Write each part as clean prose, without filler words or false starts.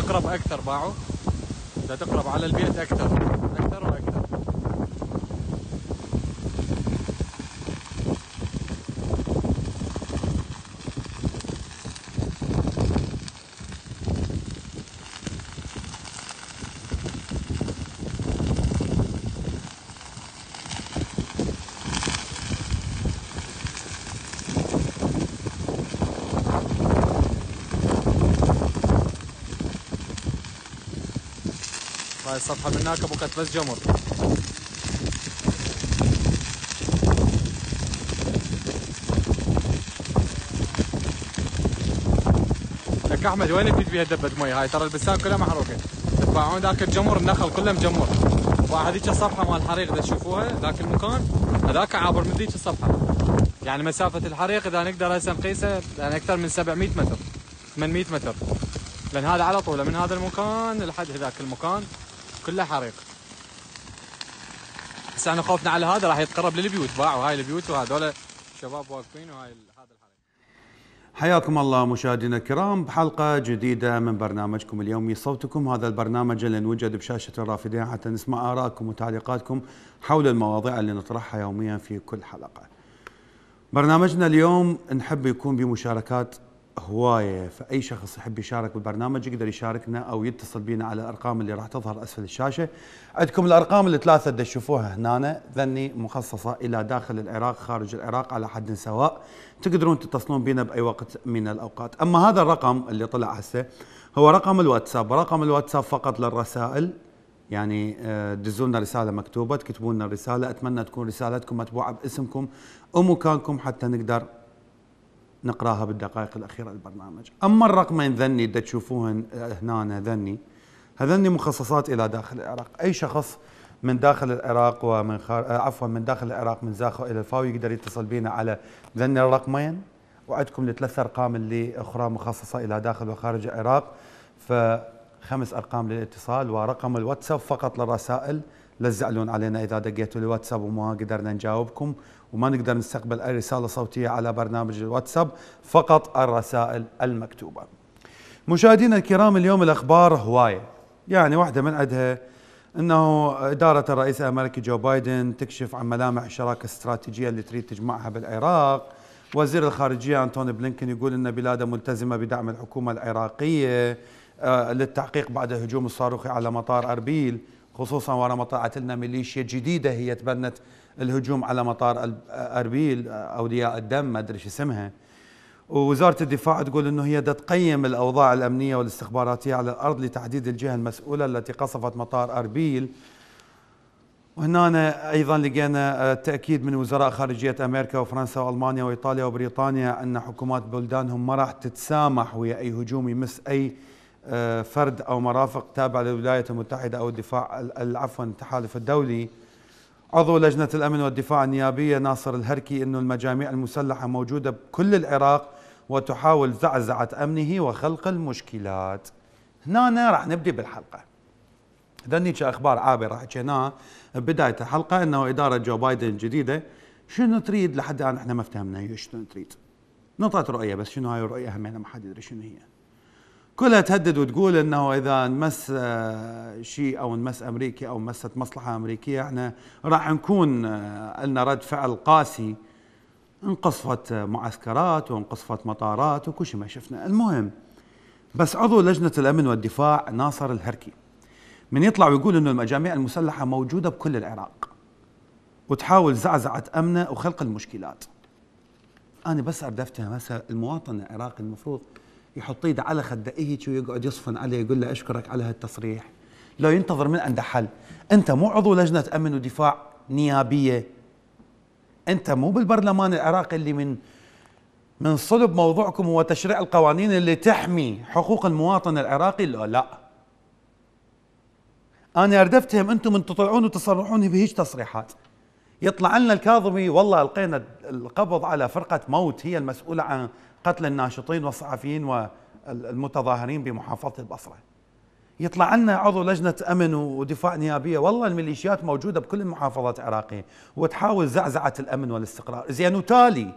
تقرب اكثر باعوا، دا تقرب على البيت اكثر اكثر واكثر. هاي الصفحة من هناك بقت بس جمر. لك احمد وين تجي فيها دبة مي؟ هاي ترى البستان كلها محروقة. تتباعون ذاك الجمر، النخل كله مجمر. وهذيك الصفحة مال الحريق اذا تشوفوها ذاك المكان هذاك عابر من ذيك الصفحة. يعني مسافة الحريق اذا نقدر هسه نقيسه يعني اكثر من 700 متر 800 متر. لان هذا على طوله من هذا المكان لحد هذاك المكان كله حريق. بس احنا خوفنا على هذا راح يتقرب للبيوت، باعوا هاي البيوت وهذول شباب واقفين وهاي هذا الحريق. حياكم الله مشاهدينا الكرام بحلقة جديدة من برنامجكم اليومي صوتكم، هذا البرنامج اللي نوجد بشاشة الرافدين حتى نسمع آراءكم وتعليقاتكم حول المواضيع اللي نطرحها يوميا في كل حلقة. برنامجنا اليوم نحب يكون بمشاركات هواية، فأي شخص يحب يشارك بالبرنامج يقدر يشاركنا أو يتصل بينا على الأرقام اللي راح تظهر أسفل الشاشة. عندكم الأرقام الثلاثة اللي تشوفوها هنا ذني مخصصة إلى داخل العراق خارج العراق على حد سواء، تقدرون تتصلون بينا بأي وقت من الأوقات. أما هذا الرقم اللي طلع هسه هو رقم الواتساب، رقم الواتساب فقط للرسائل، يعني دزوا لنا رسالة مكتوبة، تكتبوا لنا الرسالة، أتمنى تكون رسالتكم مطبوعة باسمكم ومكانكم حتى نقدر نقراها بالدقائق الأخيرة للبرنامج. أما الرقمين ذني اللي تشوفوهن هنا ذني، هذني مخصصات إلى داخل العراق. أي شخص من داخل العراق ومن من داخل العراق من زاخو إلى الفاو يقدر يتصل بينا على ذني الرقمين. وعندكم الثلاث أرقام اللي أخرى مخصصة إلى داخل وخارج العراق، ف5 أرقام للاتصال، ورقم الواتساب فقط للرسائل. لا تزعلون علينا إذا دقيتوا الواتساب وما قدرنا نجاوبكم وما نقدر نستقبل أي رسالة صوتية على برنامج الواتساب، فقط الرسائل المكتوبة. مشاهدينا الكرام اليوم الأخبار هواية، يعني واحدة من عندها أنه إدارة الرئيس الأمريكي جو بايدن تكشف عن ملامح الشراكة الاستراتيجية اللي تريد تجمعها بالعراق. وزير الخارجية أنتوني بلينكن يقول أن بلاده ملتزمة بدعم الحكومة العراقية للتحقيق بعد هجوم الصاروخي على مطار أربيل، خصوصا ورا طلعت لنا ميليشيا جديدة هي تبنت الهجوم على مطار أربيل، أولياء الدم ما أدري شو اسمها. ووزارة الدفاع تقول أنه هي تقيم الأوضاع الأمنية والاستخباراتية على الأرض لتحديد الجهة المسؤولة التي قصفت مطار أربيل. وهنا أيضا لقينا تأكيد من وزراء خارجية أمريكا وفرنسا وألمانيا وإيطاليا وبريطانيا أن حكومات بلدانهم ما راح تتسامح ويا أي هجوم يمس أي فرد أو مرافق تابع للولايات المتحدة أو الدفاع التحالف الدولي. عضو لجنة الأمن والدفاع النيابية ناصر الهركي أنه المجاميع المسلحة موجودة بكل العراق وتحاول زعزعة أمنه وخلق المشكلات. هنا راح نبدي بالحلقة. ذني أخبار عابرة حكيناها بداية الحلقة أنه إدارة جو بايدن الجديدة شنو تريد لحد الآن احنا ما فهمنا هي شنو تريد. نطت رؤية بس شنو هاي الرؤية همينة ما حد يدري شنو هي. كلها تهدد وتقول انه اذا نمس شيء او نمس امريكي او مست مصلحه امريكيه احنا راح نكون لنا رد فعل قاسي، انقصفت معسكرات وانقصفت مطارات وكل شيء ما شفنا. المهم بس عضو لجنه الامن والدفاع ناصر الهركي من يطلع ويقول انه المجاميع المسلحه موجوده بكل العراق وتحاول زعزعه امنه وخلق المشكلات. انا بس اردفتها مثلا المواطن العراقي المفروض يحط ايده على خده هيك ويقعد يصفن عليه يقول له اشكرك على هالتصريح، لا ينتظر من عنده حل. انت مو عضو لجنه امن ودفاع نيابيه، انت مو بالبرلمان العراقي اللي من صلب موضوعكم هو تشريع القوانين اللي تحمي حقوق المواطن العراقي. لا انا اردفتهم انتم من تطلعون وتصرحون بهيج تصريحات. يطلع لنا الكاظمي والله القينا القبض على فرقه موت هي المسؤوله عن قتل الناشطين والصحفيين والمتظاهرين بمحافظة البصرة. يطلع لنا عضو لجنة أمن ودفاع نيابية والله الميليشيات موجودة بكل المحافظات العراقية وتحاول زعزعة الأمن والاستقرار. زين وتالي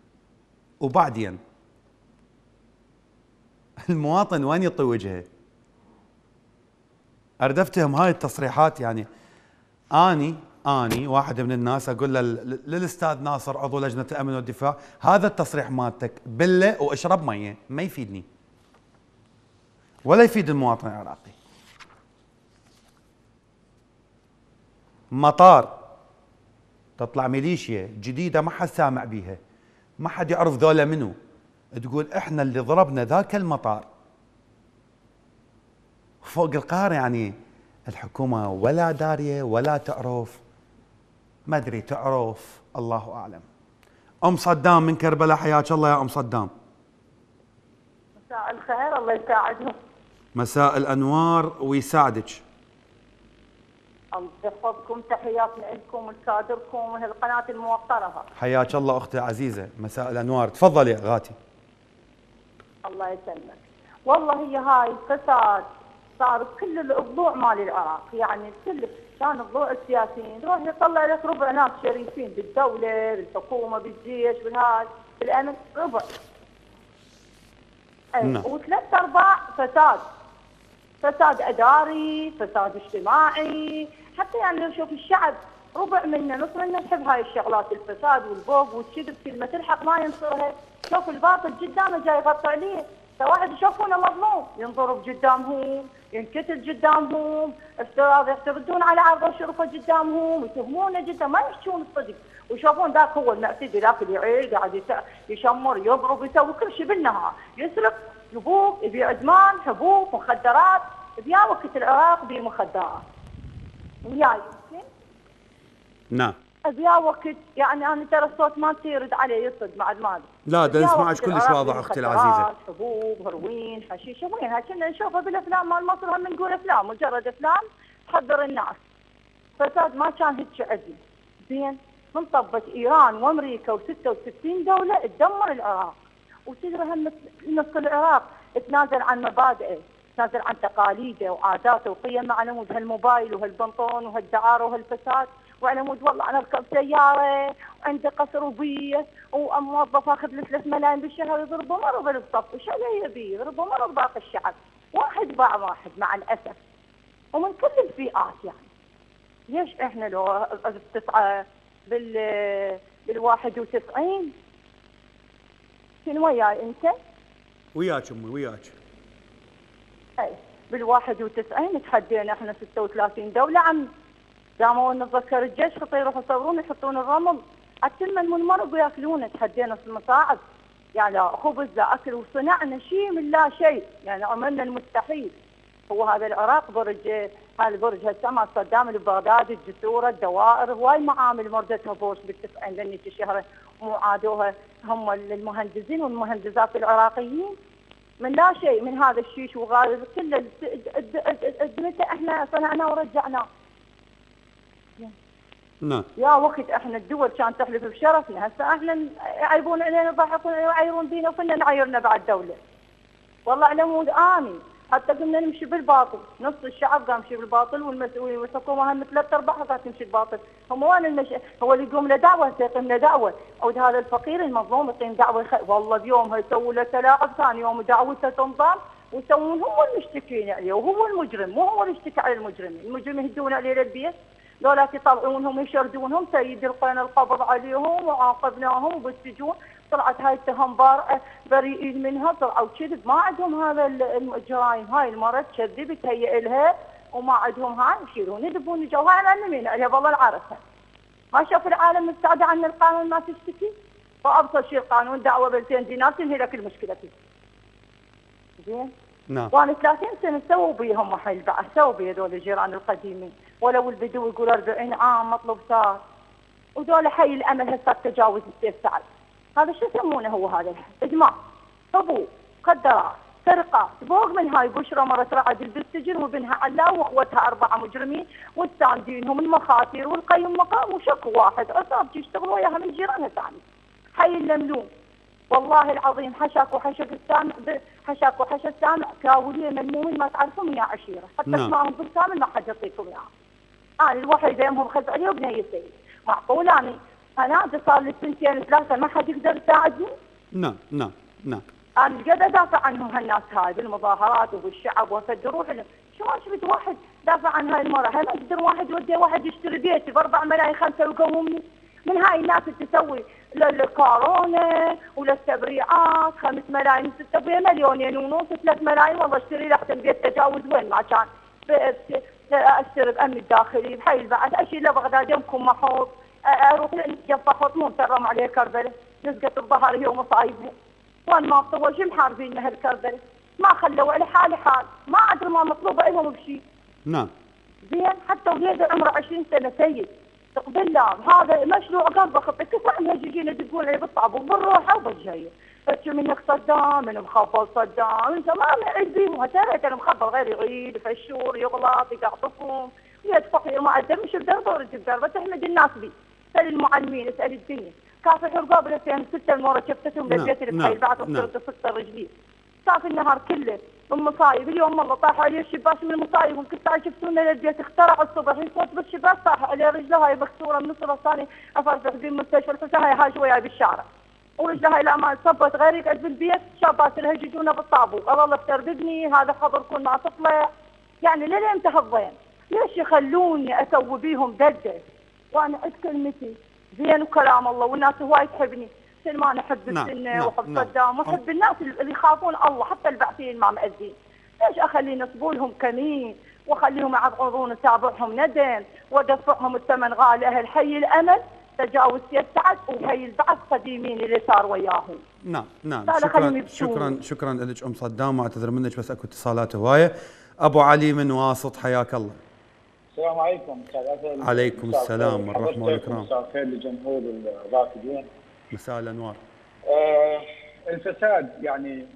وبعدين المواطن وين يطي وجهه؟ اريد افتهم هاي التصريحات يعني. اني واحد من الناس اقول للاستاذ ناصر عضو لجنه الامن والدفاع، هذا التصريح مالتك بله واشرب ميه ما يفيدني ولا يفيد المواطن العراقي. مطار تطلع ميليشيا جديده ما حد سامع بيها، ما حد يعرف ذولا منو، تقول احنا اللي ضربنا ذاك المطار فوق القاهره. يعني الحكومه ولا داريه ولا تعرف، ما ادري تعرف الله اعلم. ام صدام من كربلاء، حياك الله يا ام صدام. مساء الخير، الله يساعدهم. مساء الانوار ويساعدك. الله يحفظكم، تحياتنا لكم ولكادركم وهالقناه الموقره. حياك الله اختي عزيزه، مساء الانوار، تفضلي يا غاتي. الله يسلمك. والله هي هاي الفساد صار بكل الضلوع مال العراق، يعني كل كان الضلوع السياسيين يروح يطلع لك ربع ناس شريفين بالدوله بالحكومه بالجيش بالهاي بالامن، ربع. نعم. وثلاث ارباع فساد، فساد اداري، فساد اجتماعي، حتى يعني لو شوف الشعب ربع منا نص منا يحب هاي الشغلات، الفساد والبوق والكذب، كلمه تلحق ما ينصرها. شوف الباطل قدامه جاي يغطي عليه، واحد يشوفونه مظلوم ينضرب قدامهم، ينقتل قدامهم، يعترضون على عرضه وشرفه قدامهم، يتهمونه جدا، ما يحكون الصدق، ويشوفون ذاك هو المعتدي، ذاك اللي يعيل قاعد يشمر يضرب يسوي كل شيء بالنهار، يسرق حبوب، يبيع ادمان، حبوب، مخدرات، بيا وقت العراق بيه مخدرات. وياي يمكن؟ نعم. بيا وقت يعني انا ترى الصوت ما يرد عليه يصد مع المال. لا ده نسمعك كلش واضح اختي العزيزه. حبوب، هروين، حشيش، وينها كنا نشوفها بالافلام مال مصر، هم نقول افلام، مجرد افلام تحضر الناس. فساد ما كان هيك عدل. زين من طبت ايران وامريكا و66 دوله تدمر العراق، وتدري هم نص العراق تنازل عن مبادئه، تنازل عن تقاليده وعاداته وقيمه على مود هالموبايل وهالبنطون وهالدعاره وهالفساد، وعلى مود والله انا اركب سياره وعندي قصر وبيه وموظف اخذ له 3 ملايين بالشهر، يضربوا مرض بالصف، وش يبي يضربوا مرض باقي الشعب، واحد باع واحد مع الاسف، ومن كل الفئات. يعني ليش احنا لو بتسعى بال 91 شنو وياي انت؟ وياك امي وياك. اي بال 91 تحدينا احنا 36 دوله عم قاموا نتذكر الجيش خطوا يروحوا يصورون يحطون الرمل اتمن من مرق وياكلونه، تحدينا في المصاعب، يعني لا خبز لا اكل، وصنعنا شيء من لا شيء، يعني عملنا المستحيل. هو هذا العراق برج، هذا البرج هسه مال صدام البغدادي، الجسوره، الدوائر، هواي معامل مردتها بوش بال90 لان الشهر مو عادوها هم المهندسين والمهندسات العراقيين من لا شيء، من هذا الشيش وغالب كله ادمته احنا صنعناه ورجعناه. نعم. يا وقت احنا الدول كانت تحلف بشرفنا، هسه احنا يعيبون علينا يضحكون ويعيرون بينا وكنا نعايرنا بعد دوله. والله على مود اني حتى كنا نمشي بالباطل، نص الشعب قام يمشي بالباطل والحكومه هم 3/4 قاعده تمشي بالباطل، هم وين هو اللي يقوم له دعوه يقيم له دعوه، او هذا الفقير المظلوم يقيم دعوه والله بيومها يسووا له تلاعب، ثاني يوم دعوته تنظام ويسوون هم المشتكين عليه، وهو المجرم مو هو اللي يشتكي على المجرمين، المجرمين يهدون عليه للبيت، لولا يطلعونهم يشردونهم سيد القينا القبض عليهم وعاقبناهم بالسجون، طلعت هاي التهم بريئين منها، طلعوا كذب، ما عندهم هذا الجرائم، هاي المرة تكذب تهيئ لها وما عندهم هاي يشيلون يذبون الجوهر معلمين عليها والله العرسة. ما شاف العالم مستعد عن القانون ما تشتكي، فابسط شيء القانون دعوة ب200 دينار تنهي لك المشكلة فيه. زين؟ نعم. وانا 30 سنة سووا بيهم حل بعد، سووا بي هذول الجيران القديمين، ولو البدو يقول 40 عام مطلوب صار. ودول حي الامل هسه تجاوز السيف سعد. هذا شو يسمونه هو هذا؟ اجماع، حبوب، مخدرات، سرقات، فوق من هاي بشرى مرت رعد بالسجن وبنها علا واخوتها 4 مجرمين والساندينهم المخاطر والقيم مقام وشكو واحد عصاب يشتغلوا وياها من جيرانها ثاني. حي اللملوم والله العظيم حشاك وحشا السامع، حشاك وحشا السامع كاوليه ملمومين ما تعرفون يا عشيره، حتى اسمائهم بالكامل ما حد يعطيكم اياها. انا الوحيده يمهم خذ عليه وبني سيد، معقول انا صار لي 2 3 ما حد يقدر يساعدني؟ نعم نعم نعم. انا قاعد ادافع عنهم هالناس هاي بالمظاهرات وبالشعب وافد روح لهم، شو ما شفت واحد دافع عن هاي المرأة. هل اقدر واحد يودي واحد يشتري بيتي ب4 ملايين 5 ويقومني؟ من هاي الناس اللي تسوي للكورونا وللتبريعات 5 ملايين 6 مليونين ونص 3 ملايين، والله اشتري لي احسن بيت تجاوز وين ما كان. اشتري بامني الداخلي بحي البعث، اشيل لبغداد يمكم محوط، اروح للجفه حطمون ترم عليه كربله، نزقت الظهر هي ومصايبها. وين ما طول شو محاربين هالكربله؟ ما خلوا على حال ما ادري ما مطلوبه لهم بشيء. نعم. زين حتى وليد عمره 20 سنه سيد تقبل له هذا مشروع قلبه خطي، كيف عم يجينا يدقون عليه بالطابور بالروحه وبالجايه، فتشو منك صدام من مخبل صدام، انت ما يعيد بيهم ترى مخبل غير يغيد يفشور يغلط يقطفهم ويد فقير ما عنده مش بدور الدار تحمد الناس بي. اسال المعلمين اسال الدنيا، كافي حرقاب لسين 6 المره شفتهم للبيت اللي بحي بعد وصرت 6 رجلي. صافي النهار كله بالمصايب، اليوم والله طاح عليه الشباك من المصايب، وكنت شفتونا للبيت اخترع الصبح يصوت بالشباك طاح عليه رجله هاي مكسوره من نص الثاني افرجح في المستشفى، الحسها هاي شويه بالشارع ورجله هاي لا ما صبت غير يقعد بالبيت، شابات لها يجونا بالطابور، الله افتر بابني هذا خبر كل ما تطلع. يعني لين تهضين؟ ليش يخلوني اسوي بيهم دده؟ وانا عد كلمتي زين وكلام الله والناس هواي تحبني. ما نحب السنه وحب صدام وحب الناس اللي يخافون الله، حتى البعثيين ما مأذين. ليش اخلي نصبوا لهم كمين واخليهم يعرضون تابعهم ندم وادفعهم الثمن غالي؟ اهل حي الامل تجاوز سيد سعد وحي البعث قديمين اللي صار وياهم. نعم شكرا لك ام صدام، واعتذر منك بس اكو اتصالات هوايه. ابو علي من واسط حياك الله. السلام عليكم استاذ اسد. عليكم السلام والرحمه والإكرام. مساء الخير لجمهور الرافدين. مساء الانوار. الفساد يعني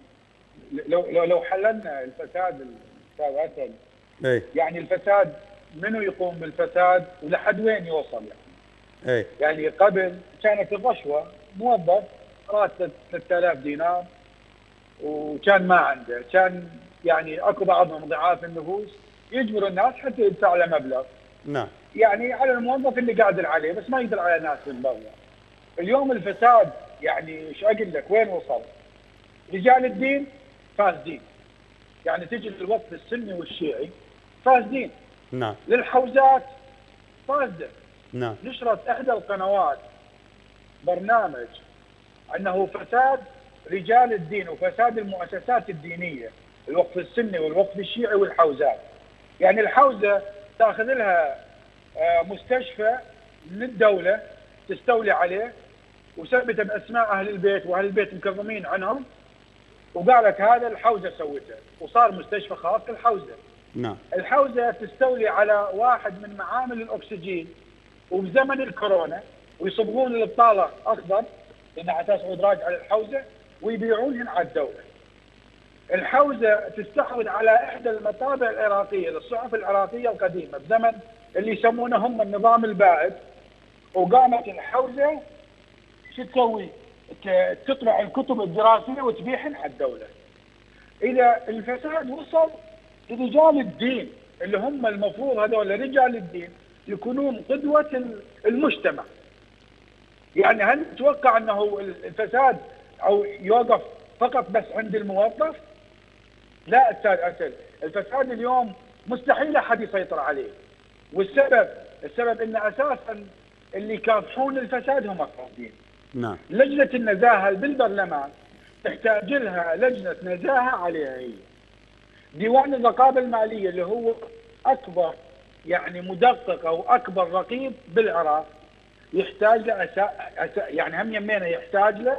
لو حللنا الفساد استاذ اسد، يعني الفساد منو يقوم بالفساد ولحد وين يوصل يعني؟ يعني قبل كانت الرشوه موظف راتب 3000 دينار وكان ما عنده، كان يعني اكو بعضهم ضعاف النفوس يجبر الناس حتى يدفع له مبلغ. نعم. يعني على الموظف اللي قادر عليه بس ما يقدر على الناس اللي برا. اليوم الفساد يعني ايش اقول لك وين وصل؟ رجال الدين فاسدين. يعني تجي للوقت السني والشيعي فاسدين. نعم. للحوزات فاسده. نعم. نشرت احدى القنوات برنامج انه فساد رجال الدين وفساد المؤسسات الدينيه، الوقف السني والوقف الشيعي والحوزات. يعني الحوزه تاخذ لها مستشفى من الدوله تستولي عليه وثبت باسماء اهل البيت واهل البيت مكرمين عنهم، وقالت هذا الحوزه سوته وصار مستشفى خاص الحوزه. نعم. الحوزه تستولي على واحد من معامل الاكسجين وبزمن الكورونا ويصبغون البطاله اخضر لانها على اساس ادراج على الحوزه ويبيعونهن على الدوله. الحوزه تستحوذ على احدى المطابع العراقيه للصحف العراقيه القديمه بزمن اللي يسمونه هم النظام البائد، وقامت الحوزه شو تسوي؟ تطبع الكتب الدراسيه وتبيعهن على الدوله. اذا الفساد وصل لرجال الدين اللي هم المفروض هذول رجال الدين يكونون قدوه المجتمع. يعني هل تتوقع انه الفساد او يوقف فقط بس عند الموظف؟ لا استاذ اسد، الفساد اليوم مستحيل احد يسيطر عليه، والسبب ان اساسا اللي يكافحون الفساد هم الفاسدين. نعم. لجنه النزاهه بالبرلمان تحتاج لها لجنه نزاهه عليها هي. ديوان الرقابه الماليه اللي هو اكبر يعني مدقق او اكبر رقيب بالعراق يحتاج له يعني هم يمينه يحتاج له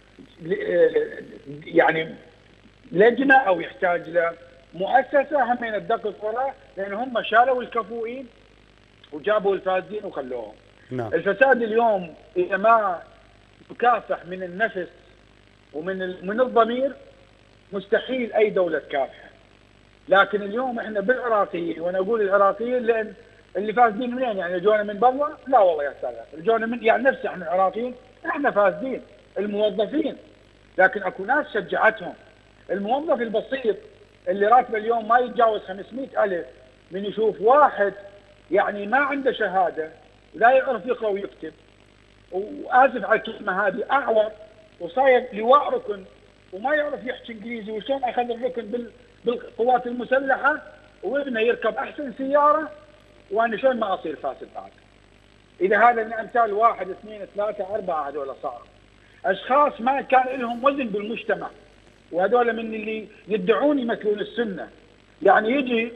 يعني لجنه او يحتاج له مؤسسه هم تدقق وراه، لان هم شالوا الكفؤين وجابوا الفاسدين وخلوهم. نعم. الفساد اليوم اذا ما تكافح من النفس ومن الضمير مستحيل اي دوله تكافح. لكن اليوم احنا بالعراقيين، وانا اقول العراقيين لان اللي فاسدين منين؟ يعني جونا من برا؟ لا والله يا استاذ، جونا من يعني نفس احنا العراقيين احنا فاسدين الموظفين، لكن اكو ناس شجعتهم. الموظف البسيط اللي راتبه اليوم ما يتجاوز 500,000 من يشوف واحد يعني ما عنده شهاده لا يعرف يقرا ويكتب، واسف على الكلمه هذه، اعور وصاير لواء ركن وما يعرف يحكي انجليزي، وشلون اخذ الركن بالقوات المسلحه وابنه يركب احسن سياره، وانا شلون ما اصير فاسد بعد؟ اذا هذا من امثال 1 2 3 4 هذول صاروا اشخاص ما كان لهم وزن بالمجتمع، وهذول من اللي يدعون يمثلون السنه. يعني يجي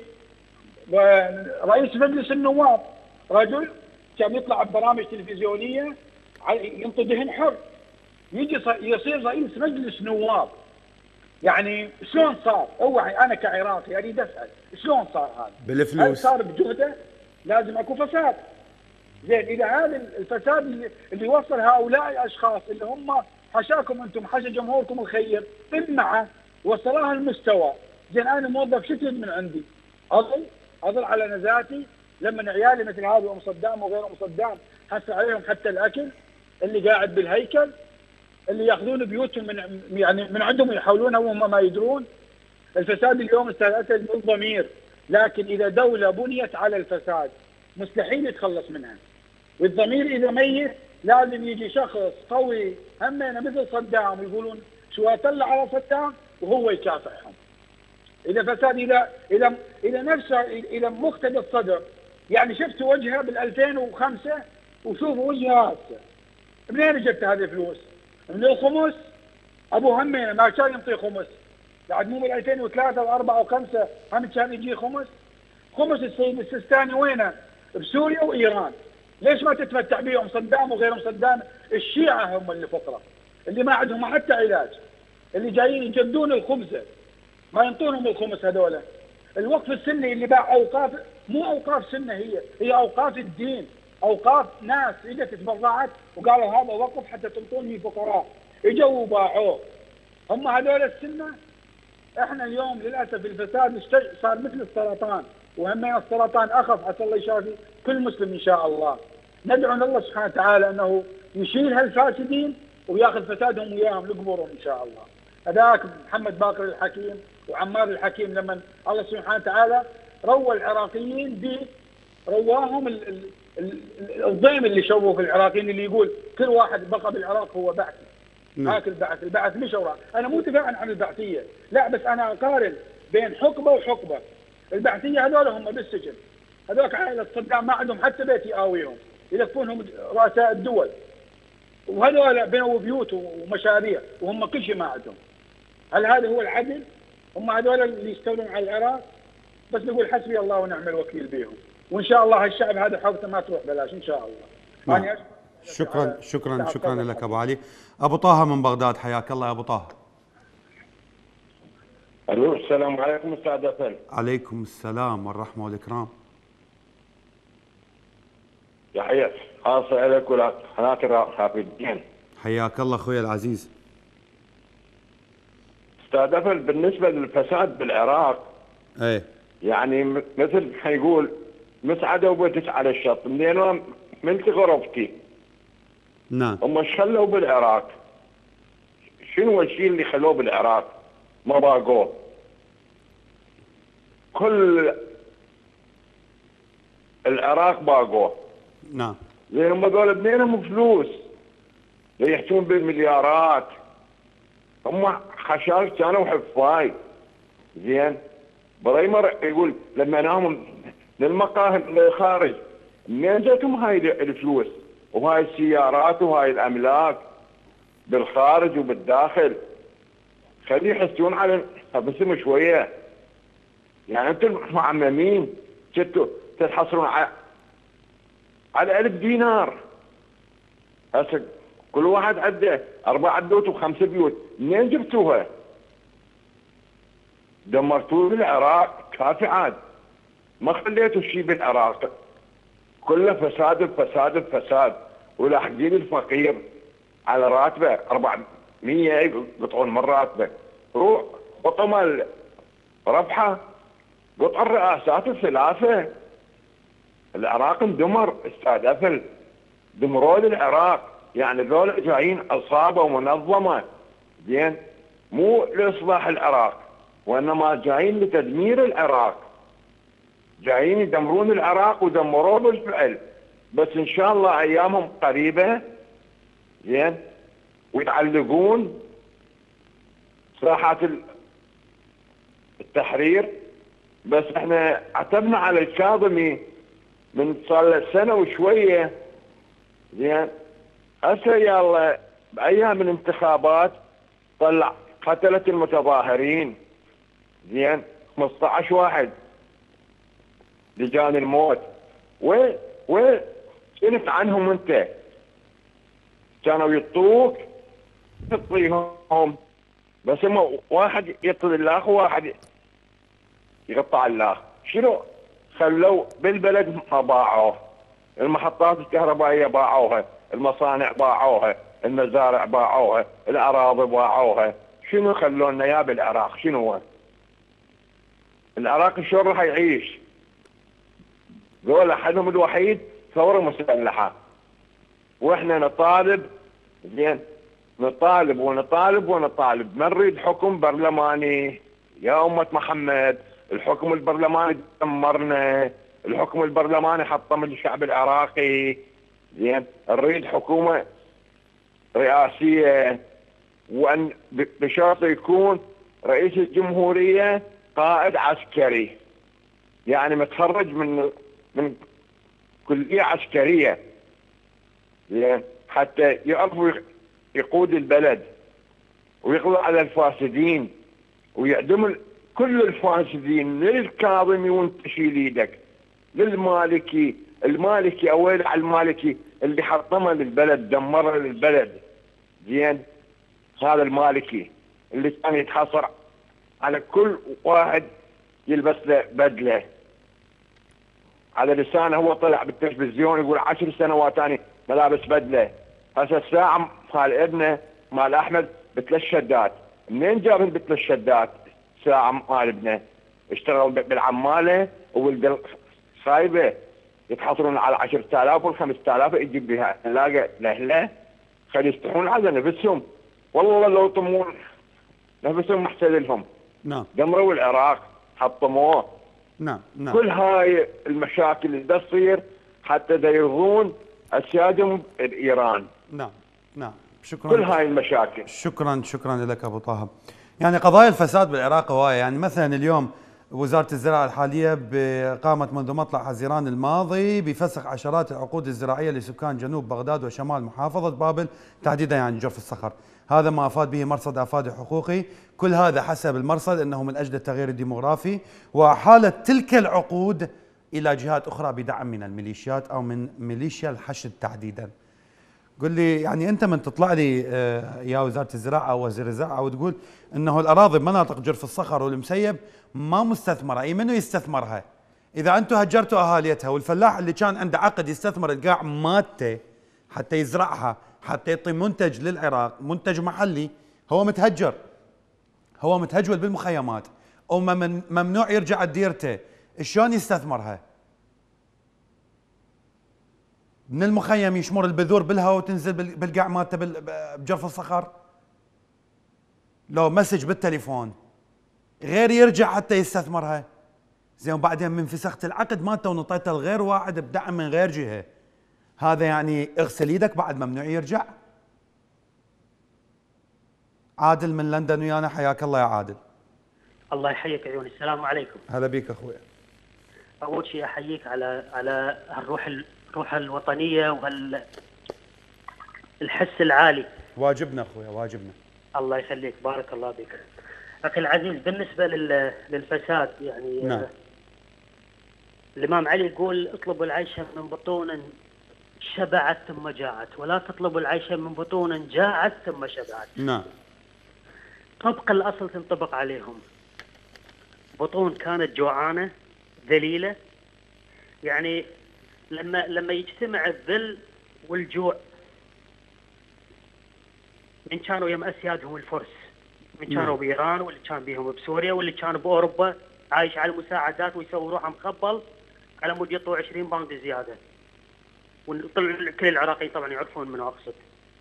رئيس مجلس النواب رجل كان يطلع ببرامج تلفزيونيه ينطي دهن حر، يجي يصير رئيس مجلس نواب. يعني شلون صار؟ هو انا كعراقي اريد اسال شلون صار هذا؟ بالفلوس. هل صار بجهده؟ لازم اكو فساد. زين اذا هذا الفساد اللي وصل هؤلاء الاشخاص اللي هم حشاكم انتم حشا جمهوركم الخير طمعه وصلها المستوى، زين انا موظف شو تريد من عندي؟ اظل على نزاتي لما عيالي مثل هذا ام صدام وغير ام صدام حتى عليهم حتى الاكل، اللي قاعد بالهيكل، اللي ياخذون بيوتهم من عندهم ويحولونها وهم ما يدرون. الفساد اليوم استاذ بالضمير، لكن اذا دوله بنيت على الفساد مستحيل يتخلص منها. والضمير اذا ميت لازم يجي شخص قوي همنا مثل صدام ويقولون شو طلع على صدام وهو يكافحهم. اذا فساد اذا نفسه اذا مقتدى الصدر، يعني شفت وجهه بال 2005 وشوفوا وجهه هسه. منين جبت هذه الفلوس؟ من الخمس. ابو همينه ما كان ينطي خمس، بعد مو بال 2003 و4 و5 هم كان يجي خمس. خمس السيد السيستاني وينه؟ بسوريا وايران. ليش ما تتمتع بهم صدام وغيرهم صدام؟ الشيعه هم اللي فقره، اللي ما عندهم حتى علاج، اللي جايين يجدون الخبزه ما ينطونهم الخمس. هذول الوقف السني اللي باع اوقاف، مو اوقاف سنه، هي اوقاف الدين، اوقاف ناس اجت تبرعت وقالوا هذا وقف حتى تنطوني فقراء، اجوا وباعوه. هم هذول السنه. احنا اليوم للاسف الفساد صار مثل السرطان، وهمين السرطان اخف، عسى الله يشافي كل مسلم ان شاء الله. ندعو الله سبحانه وتعالى انه يشيل هالفاسدين وياخذ فسادهم وياهم لقبورهم ان شاء الله. هذاك محمد باقر الحكيم وعمار الحكيم لما الله سبحانه وتعالى روى العراقيين رواهم الضيم اللي شوفوا في العراقيين، اللي يقول كل واحد بقى بالعراق هو بعثي. هاك البعث مش وراء. انا مو دفاعا عن البعثيه، لا، بس انا اقارن بين حقبه وحقبه. البعثيه هذول هم بالسجن، هذوك عائله صدام ما عندهم حتى بيت يآويهم، يلفونهم رؤساء الدول، وهذول بنوا بيوت ومشاريع وهم كل شيء ما عندهم. هل هذا هو العدل؟ هم هذول اللي يستولون على العراق؟ بس نقول حسبي الله ونعم الوكيل بهم، وان شاء الله هالشعب هذا حوته ما تروح بلاش ان شاء الله. شكرا لك ابو علي. ابو طه من بغداد، حياك الله يا ابو طه. الو، السلام عليكم استاذ أفل. عليكم السلام والرحمه والاكرام. تحية خاصة لك ولقناة الرافدين. حياك الله اخوي العزيز. استاذ أفل، بالنسبة للفساد بالعراق، ايه يعني مثل ما يقول مسعدة وبتش على الشط، منين ملت غرفتي. نعم. هم ايش خلوا بالعراق؟ شنو الشيء اللي خلوه بالعراق؟ ما باقوه. كل العراق باقوه. نعم. زين هم ذول بنينهم فلوس يحتون بالمليارات. هم خشاش كانوا حفاي. زين بريمر يقول لما ناموا للمقاهي للخارج، منين جاتهم هاي الفلوس وهاي السيارات وهاي الاملاك بالخارج وبالداخل؟ خلي يحسون على انفسهم شويه. يعني انتم معممين جتوا تتحصلون على 1000 دينار. هسه كل واحد عنده 4 بيوت و5 بيوت، منين جبتوها؟ دمرتوا العراق كافي عاد، ما خليتوا شيء بالعراق، كله فساد بفساد بفساد. ولاحقين الفقير على راتبه 400 يقطعون من راتبه. روح قطم ربحه، قطع الرئاسات الثلاثه. العراق اندمر استاذ أفل، دمروا العراق. يعني ذول جايين عصابه ومنظمه، زين، مو لاصلاح العراق وانما جايين لتدمير العراق، جايين يدمرون العراق ودمروه بالفعل. بس ان شاء الله ايامهم قريبه، زين، ويتعلقون ساحات التحرير بس احنا عتبنا على الكاظمي من صار له سنه وشويه. زين هسه يلا بايام الانتخابات طلع قتلت المتظاهرين. زين 15 واحد لجان الموت. وين شنت عنهم انت؟ كانوا يطوك تطيهم، بس هم واحد يطل الله وواحد يقطع الله. شنو خلوا بالبلد؟ ما باعوه. المحطات الكهربائيه باعوها، المصانع باعوها، المزارع باعوها، الاراضي باعوها. شنو خلوا لنا اياه بالعراق؟ شنو هو؟ العراق شلون راح يعيش؟ ذولا حلهم الوحيد ثوره مسلحه. واحنا نطالب، زين نطالب ونطالب ونطالب، ما نريد حكم برلماني يا أمة محمد. الحكم البرلماني دمرنا، الحكم البرلماني حطم الشعب العراقي. زين نريد حكومة رئاسية، وأن بشرط يكون رئيس الجمهورية قائد عسكري، يعني متخرج من كلية عسكرية. زين حتى يعرفوا يقود البلد ويقضي على الفاسدين ويعدم كل الفاسدين، للكاظمي وانت شيل ايدك، للمالكي. المالكي اويل على المالكي اللي حطمه للبلد، دمره للبلد. زين هذا المالكي اللي كان يتحصر على كل واحد يلبس له بدله. على لسانه هو طلع بالتلفزيون يقول 10 سنوات ثاني ملابس بدله. هسه الساعه مال ابنه مال احمد ب3 شدات. منين جابن ب3 شدات؟ ساعه مال ابنه اشتغل بالعماله وولد خايبه يتحصرون على 10,000 و5,000 يجيب بها لاقى لاهله. خلي يستحون على نفسهم، والله لو طمون نفسهم احسن لهم. نعم دمروا العراق، حطموه. نعم نعم. كل هاي المشاكل اللي تصير حتى دا يرضون اسيادهم بايران. نعم نعم. شكرا. كل هاي المشاكل. شكرا لك ابو طه. يعني قضايا الفساد بالعراق هوايه، يعني مثلا اليوم وزاره الزراعه الحاليه قامت منذ مطلع حزيران الماضي بفسخ عشرات العقود الزراعيه لسكان جنوب بغداد وشمال محافظه بابل تحديدا، يعني جرف الصخر. هذا ما افاد به مرصد افادي حقوقي. كل هذا حسب المرصد انه من اجل التغيير الديموغرافي، وحالت تلك العقود الى جهات اخرى بدعم من الميليشيات او من ميليشيا الحشد تحديدا. قل لي يعني انت من تطلع لي يا وزاره الزراعه او وزير الزراعه وتقول انه الاراضي بمناطق جرف الصخر والمسيب ما مستثمره، اي منو يستثمرها؟ اذا انتم هجرتوا اهاليتها والفلاح اللي كان عنده عقد يستثمر القاع مالته حتى يزرعها حتى يعطي منتج للعراق، منتج محلي، هو متهجر، هو متهجول بالمخيمات وممنوع يرجع لديرته، شلون يستثمرها؟ من المخيم يشمر البذور بالهواء وتنزل بالقاع مالته بجرف الصخر، لو مسج بالتليفون غير يرجع حتى يستثمرها. زين وبعدين من فسخت العقد مالته ونطيته لغير واحد بدعم من غير جهه، هذا يعني اغسل ايدك بعد ممنوع يرجع. عادل من لندن ويانا، حياك الله يا عادل. الله يحييك عيوني، السلام عليكم. هلا بيك اخوي. اول شيء احييك على الروح الوطنيه الحس العالي. واجبنا اخويا واجبنا. الله يخليك، بارك الله بك. اخي العزيز، بالنسبه للفساد يعني نعم. الامام علي يقول اطلبوا العيش من بطون شبعت ثم جاعت، ولا تطلبوا العيش من بطون جاعت ثم شبعت. نعم. طبق الاصل تنطبق عليهم. بطون كانت جوعانه ذليله، يعني لما يجتمع الذل والجوع، من كانوا يم اسيادهم الفرس، من كانوا بايران، واللي كان بيهم بسوريا، واللي كانوا باوروبا عايش على المساعدات ويسوي روحه مخبل على مود يطلعوا 20 باوند زياده. كل العراقيين طبعا يعرفون من اقصد.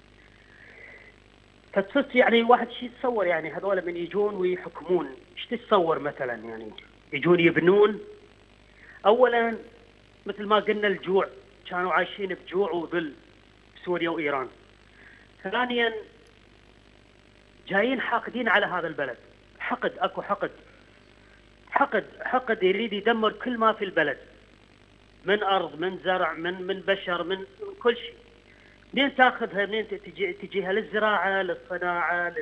فتصير يعني واحد شيء يتصور يعني هذول من يجون ويحكمون، ايش تتصور مثلا يعني يجون يبنون؟ اولا مثل ما قلنا الجوع، كانوا عايشين بجوع وذل بسوريا وايران. ثانيا جايين حاقدين على هذا البلد، حقد، اكو حقد حقد يريد يدمر كل ما في البلد، من ارض، من زرع، من بشر، من كل شيء. منين تاخذها؟ منين تجيها؟ للزراعه، للصناعه،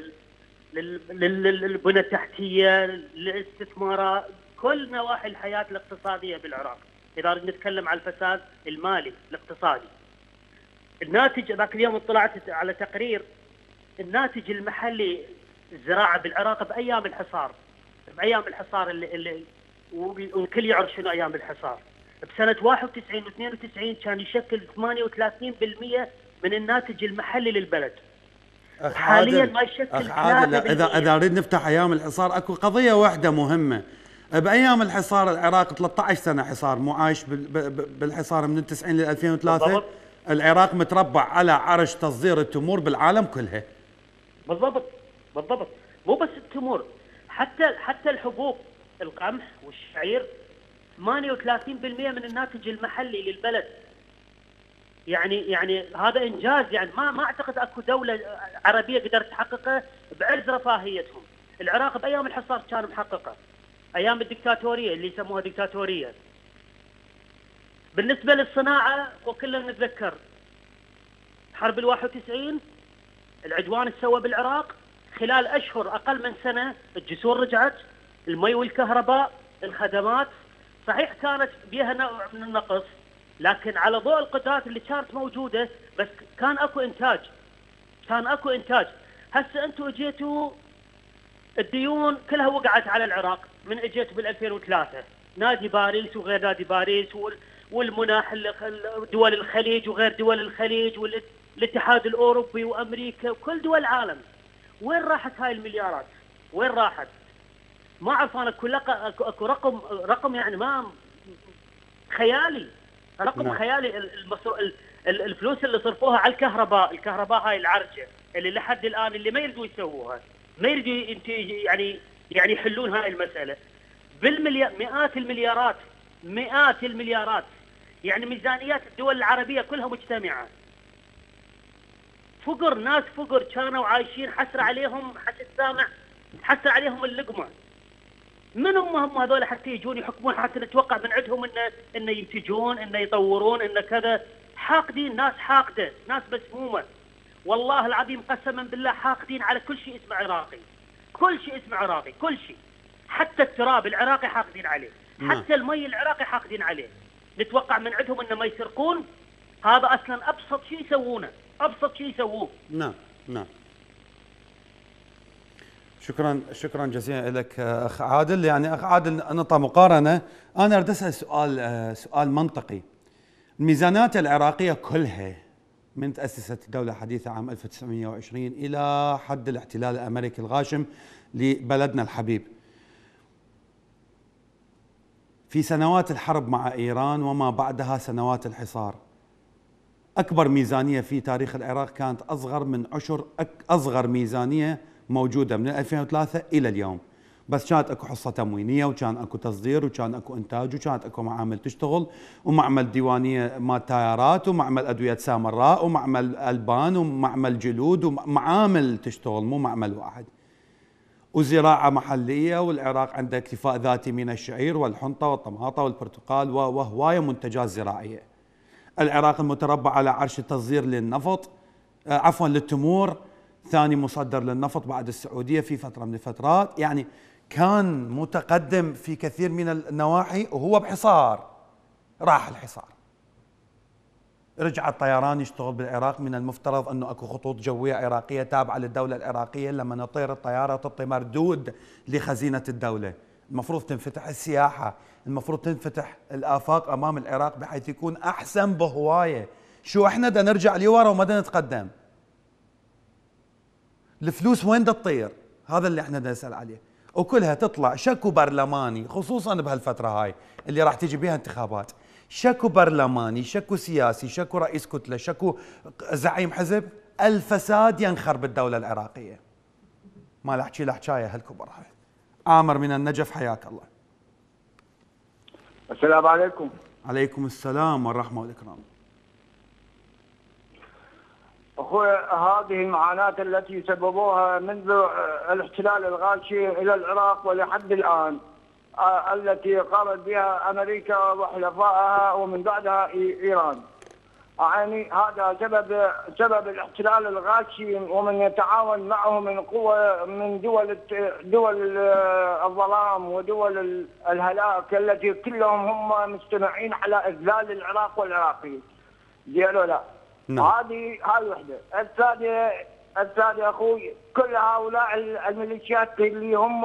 للبنى التحتيه، للاستثمارات، كل نواحي الحياه الاقتصاديه بالعراق. اذا نتكلم عن الفساد المالي الاقتصادي، الناتج ذاك اليوم اطلعت على تقرير الناتج المحلي الزراعه بالعراق بايام الحصار، اللي والكل يعرف شنو ايام الحصار. بسنه 91 و92 كان يشكل 38% من الناتج المحلي للبلد. حاليا ما يشكل 3%. اذا نريد نفتح ايام الحصار، اكو قضيه واحده مهمه. بايام الحصار العراق 13 سنه حصار، مو عايش بالحصار من 90 ل 2003. بالضبط. العراق متربع على عرش تصدير التمور بالعالم كلها. بالضبط. مو بس التمور، حتى الحبوب، القمح والشعير 38% من الناتج المحلي للبلد. يعني هذا انجاز. يعني ما اعتقد اكو دوله عربيه قدرت تحققه بعز رفاهيتهم. العراق بايام الحصار كان محققه، ايام الدكتاتوريه اللي يسموها دكتاتوريه. بالنسبه للصناعه وكلنا نتذكر حرب ال91، العدوان اللي سوى بالعراق، خلال اشهر اقل من سنه الجسور رجعت، المي والكهرباء، الخدمات. صحيح كانت بها نوع من النقص، لكن على ضوء القدرات اللي كانت موجوده، بس كان اكو انتاج. هسه انتم اجيتوا الديون كلها وقعت على العراق من اجيتوا بال 2003، نادي باريس وغير نادي باريس والمناح دول الخليج وغير دول الخليج والاتحاد الاوروبي وامريكا وكل دول العالم. وين راحت هاي المليارات؟ وين راحت؟ ما اعرف انا. اكو رقم يعني ما خيالي، خيالي. الفلوس اللي صرفوها على الكهرباء هاي العرجه اللي لحد الان اللي ما يريدوا يسووها، ما يريدوا يعني يحلون هاي المساله مئات المليارات. يعني ميزانيات الدول العربيه كلها مجتمعه. ناس فقر كانوا عايشين، حسر عليهم اللقمه. من هم هذول حتى يجون يحكمون، حتى نتوقع من عندهم انه ينتجون، انه يطورون، انه كذا. حاقدين، ناس حاقده، ناس مسمومه. والله العظيم قسما بالله حاقدين على كل شيء اسمه عراقي، كل شيء. حتى التراب العراقي حاقدين عليه، حتى المي العراقي حاقدين عليه. نتوقع من عندهم انه ما يسرقون. هذا اصلا ابسط شيء يسووه. نعم. شكرا جزيلا لك اخ عادل. يعني اخ عادل، نقطة مقارنة. انا اريد اسال سؤال منطقي. الميزانيات العراقية كلها من تأسست الدولة الحديثة عام 1920 الى حد الاحتلال الامريكي الغاشم لبلدنا الحبيب، في سنوات الحرب مع ايران وما بعدها سنوات الحصار، اكبر ميزانية في تاريخ العراق كانت اصغر ميزانية موجودة من 2003 إلى اليوم. بس كانت اكو حصة تموينية، وكان اكو تصدير، وكان اكو انتاج، وكانت اكو معامل تشتغل، ومعمل ديوانية مال تايرات، ومعمل ادوية سامراء، ومعمل البان، ومعمل جلود، ومعامل تشتغل، مو معمل واحد. وزراعة محلية، والعراق عنده اكتفاء ذاتي من الشعير والحنطة والطماطة والبرتقال وهواية منتجات زراعية. العراق المتربع على عرش التصدير للنفط، للتمور، ثاني مصدر للنفط بعد السعودية في فترة من الفترات. يعني كان متقدم في كثير من النواحي، وهو بحصار. راح الحصار، رجع الطيران يشتغل بالعراق. من المفترض انه اكو خطوط جوية عراقية تابعة للدولة العراقية. لما نطير الطيارة تعطي مردود لخزينة الدولة. المفروض تنفتح السياحة، المفروض تنفتح الآفاق أمام العراق بحيث يكون أحسن بهواية. شو احنا دا نرجع لورا وما دا نتقدم؟ الفلوس وين دا تطير؟ هذا اللي احنا دا نسأل عليه. وكلها تطلع شكو برلماني، خصوصا بهالفترة هاي اللي راح تيجي بها انتخابات. شكو برلماني، شكو سياسي، شكو رئيس كتلة، شكو زعيم حزب. الفساد ينخر بالدولة العراقية. ما لحكي لحكاية هالكبر هاي. عامر من النجف، حياك الله. السلام عليكم. عليكم السلام والرحمة والإكرام. أخوي، هذه المعاناة التي سببوها منذ الاحتلال الغاشي إلى العراق ولحد الآن التي قامت بها امريكا وحلفائها ومن بعدها ايران. يعني هذا سبب الاحتلال الغاشم، ومن يتعاون معه من قوى من دول الظلام ودول الهلاك التي كلهم هم مجتمعين على اذلال العراق والعراقيين. زين ولا؟ هذه وحده. الثانيه اخوي، كل هؤلاء الميليشيات اللي هم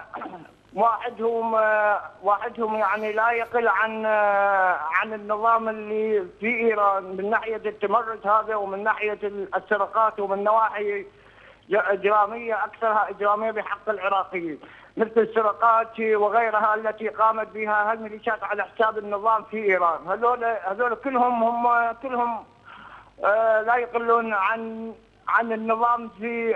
واحدهم يعني لا يقل عن النظام اللي في ايران من ناحيه التمرد هذا، ومن ناحيه السرقات، ومن نواحي اجراميه اكثرها اجراميه بحق العراقيين، مثل السرقات وغيرها التي قامت بها هالميليشيات على حساب النظام في ايران. هذول كلهم لا يقلون عن النظام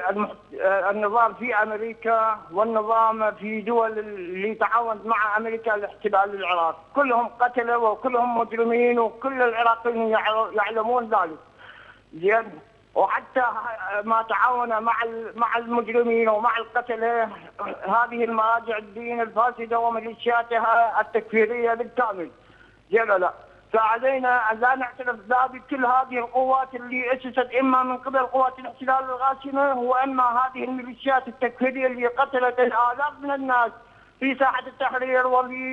في امريكا، والنظام في دول اللي تعاونت مع امريكا لاحتلال العراق. كلهم قتله وكلهم مجرمين، وكل العراقيين يعلمون ذلك. زين، وحتى ما تعاون مع المجرمين ومع القتله هذه المراجع الدين الفاسده وميليشياتها التكفيريه بالكامل. زين لا؟ فعلينا ان لا نعترف لا بكل هذه القوات اللي اسست اما من قبل قوات الاحتلال الغاشمه، واما هذه الميليشيات التكفيريه اللي قتلت الالاف من الناس في ساحه التحرير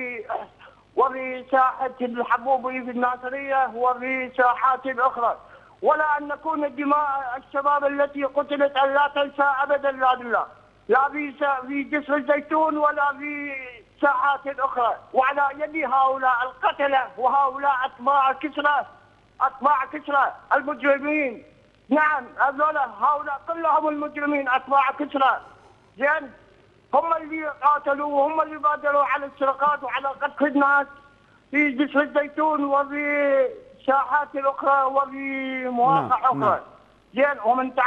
وفي ساحه الحبوبي في الناصريه وفي ساحات اخرى. ولا ان نكون دماء الشباب التي قتلت ان لا تنسى ابدا، لا بالله، لا في جسر الزيتون ولا في ساحات اخرى، وعلى يد هؤلاء القتله وهؤلاء اتباع كسرى المجرمين. نعم، هؤلاء كلهم المجرمين اتباع كسرى. زين، هم اللي قاتلوا وهم اللي بادروا على السرقات وعلى قتل الناس في جسر الزيتون وفي ساحات اخرى وفي مواقع اخرى. زين، ومن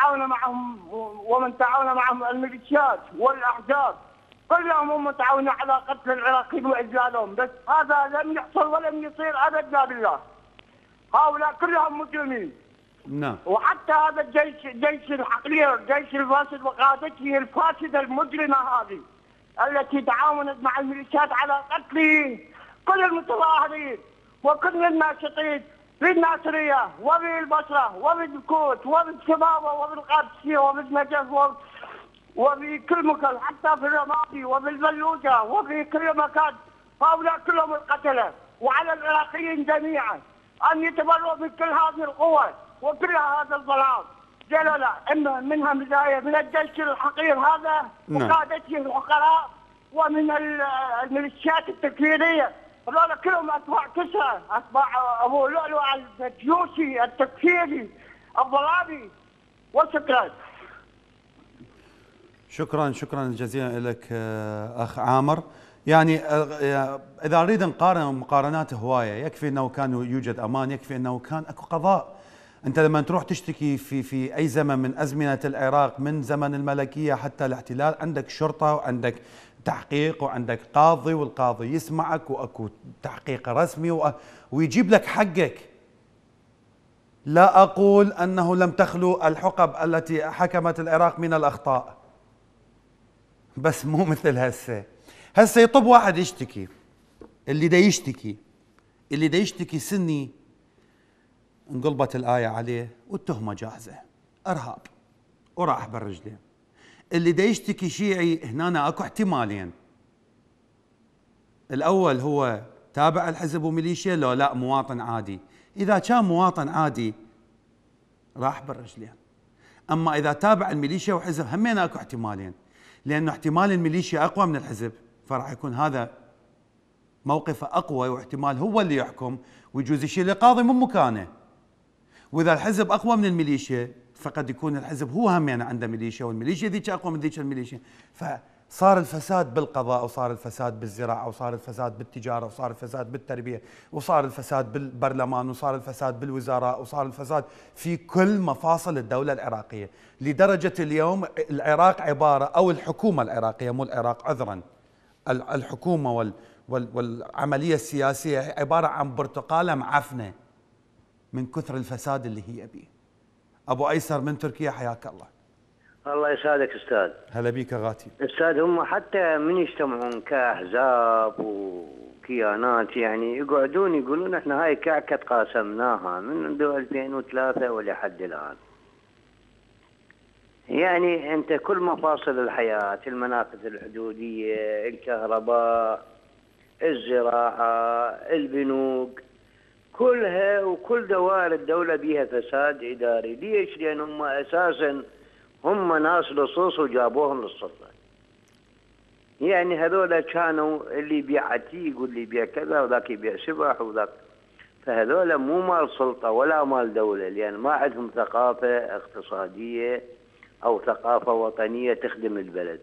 تعاون معهم الميليشيات والاحزاب كلهم هم متعاونين على قتل العراقيين واذلالهم، بس هذا لم يحصل ولم يصير ابدا بالله. هؤلاء كلهم مجرمين. نعم. وحتى هذا جيش الحقير، جيش الفاسد وقادته الفاسده المجرمه هذه التي تعاونت مع الميليشيات على قتل كل المتظاهرين وكل الناشطين في الناصريه وفي البصره وفي الكوت وفي الشبابه وفي القادسيه وفي النجف وفي كل مكان، حتى في الرمادي وفي البلوجه وفي كل مكان. هؤلاء كلهم القتله، وعلى العراقيين جميعا ان يتبرؤوا من كل هذه القوى وكل هذا الظلام. جلاله منها بدايه من الجيش الحقير هذا وقادته الفقراء، ومن الميليشيات التكفيريه. هذول كلهم اتباع كسرى، اتباع ابو لؤلؤ الجيوشي التكفيري الظلامي. وشكرا. شكرا جزيلا لك اخ عامر. يعني اذا اريد نقارن مقارنات هوايه، يكفي انه كان يوجد امان، يكفي انه كان اكو قضاء. انت لما تروح تشتكي في اي زمن من ازمنه العراق، من زمن الملكيه حتى الاحتلال، عندك شرطه وعندك تحقيق وعندك قاضي، والقاضي يسمعك واكو تحقيق رسمي ويجيب لك حقك. لا اقول انه لم تخلو الحقب التي حكمت العراق من الاخطاء، بس مو مثل هسه يطب واحد يشتكي، اللي دا يشتكي سني انقلبت الآية عليه والتهمة جاهزة، إرهاب وراح بالرجلين. اللي دا يشتكي شيعي، هنا اكو احتمالين، الأول هو تابع الحزب وميليشيا، لو لا مواطن عادي. إذا كان مواطن عادي راح بالرجلين، أما إذا تابع الميليشيا وحزب همين اكو احتمالين، لأنه احتمال الميليشيا أقوى من الحزب، فراح يكون هذا موقفه أقوى، واحتمال هو اللي يحكم ويجوز يشيل القاضي من مكانه. وإذا الحزب أقوى من الميليشيا فقد يكون الحزب هو همين عنده ميليشيا، والميليشيا ذيك أقوى من ذيك الميليشيا، فصار الفساد بالقضاء، وصار الفساد بالزراعة، وصار الفساد بالتجارة، وصار الفساد بالتربية، وصار الفساد بالبرلمان، وصار الفساد بالوزراء، وصار الفساد في كل مفاصل الدولة العراقية، لدرجة اليوم العراق عبارة، أو الحكومة العراقية مو العراق عذرا، الحكومة والعملية السياسية عبارة عن برتقالة معفنة من كثر الفساد اللي هي بيه. أبو أيسر من تركيا، حياك الله. الله يسعدك استاذ. هلا بيك غاتي. استاذ هم حتى من يجتمعون كاحزاب وكيانات يعني يقعدون يقولون احنا هاي كعكه قاسمناها منذ 2003 ولحد الان. يعني انت كل مفاصل الحياه، المنافذ الحدوديه، الكهرباء، الزراعه، البنوك، كلها وكل دوائر الدوله بيها فساد اداري. ليش؟ لان هم اساسا هم ناس لصوص وجابوهم للسلطه. يعني هذول كانوا اللي يبيع عتيق واللي يبيع كذا وذاك يبيع سبح وذاك، فهذول مو مال سلطه ولا مال دوله، لان ما عندهم ثقافه اقتصاديه او ثقافه وطنيه تخدم البلد.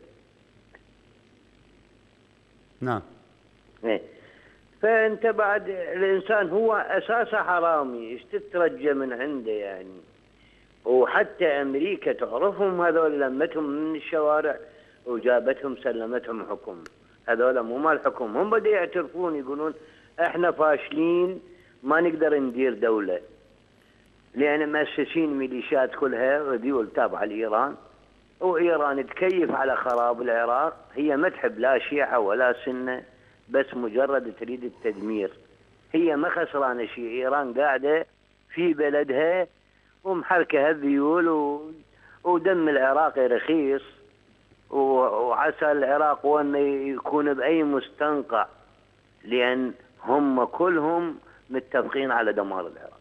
نعم. إيه. فانت بعد الانسان هو اساسه حرامي، ايش تترجى من عنده يعني؟ وحتى امريكا تعرفهم هذول، لمتهم من الشوارع وجابتهم سلمتهم حكم. هذول مو مال حكم، هم بدوا يعترفون يقولون احنا فاشلين ما نقدر ندير دوله، لان مؤسسين ميليشيات كلها ديول تابعه لايران، وايران تكيف على خراب العراق. هي ما تحب لا شيعه ولا سنه، بس مجرد تريد التدمير. هي ما خسرانه شيء، ايران قاعده في بلدها ومحركه الذيول ودم العراقي رخيص، وعسى العراق وان يكون باي مستنقع، لان هم كلهم متفقين على دمار العراق.